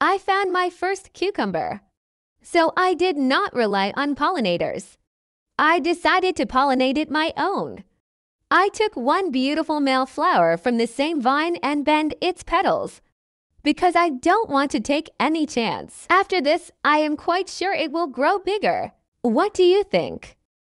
I found my first cucumber. So I did not rely on pollinators. I decided to pollinate it my own. I took one beautiful male flower from the same vine and bent its petals, because I don't want to take any chance. After this, I am quite sure it will grow bigger. What do you think?